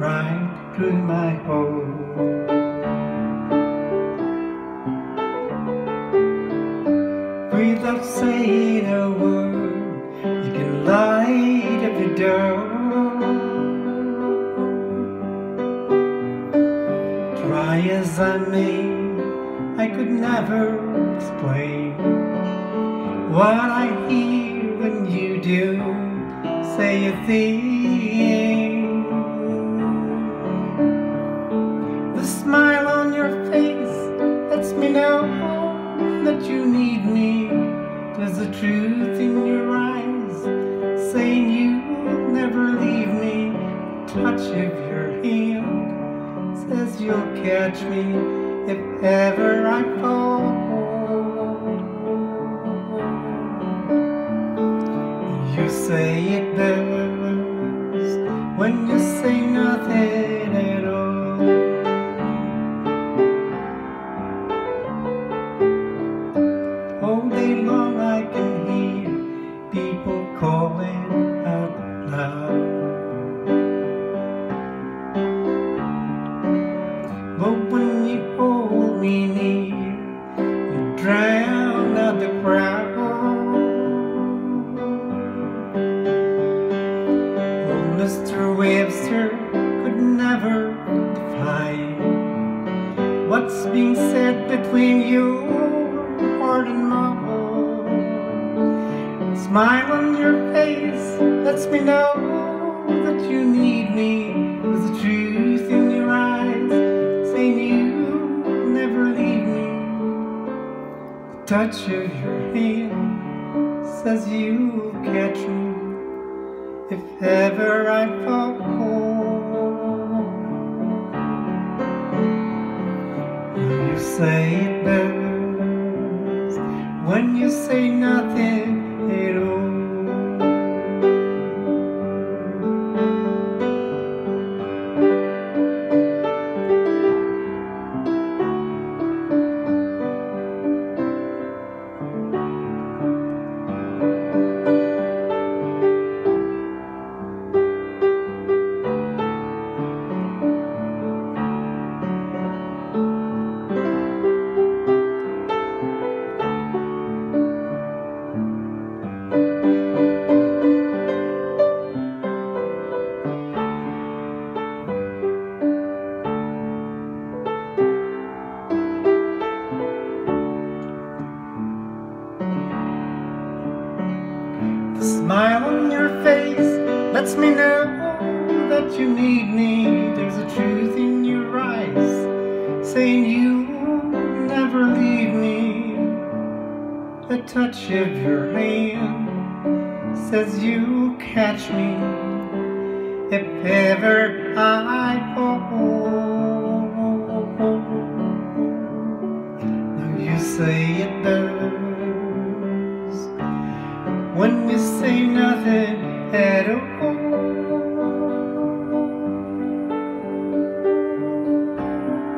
right through my hole. Without saying a word, you can light up the door. Try as I may, I could never explain what I hear when you do say a thing. The smile on your face lets me know that you need me. There's the truth in your eyes saying you'll never leave me. The touch of your hand says you'll catch me if ever I fall. You say it best when you say nothing at all. All day long I can hear people calling out loud, but when you hold me near, you drown out the crowd. Mr. Webster could never define what's being said between your heart and mine. The smile on your face lets me know that you need me. There's the truth in your eyes saying you'll never leave me. The touch of your hand says you'll catch me if ever I fall. You say it best when you say nothing at all. The smile on your face lets me know that you need me. There's a truth in your eyes saying you'll never leave me. The touch of your hand says you'll catch me if ever I fall. Now you say it best when you say nothing at all.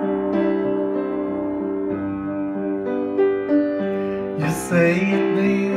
You say it best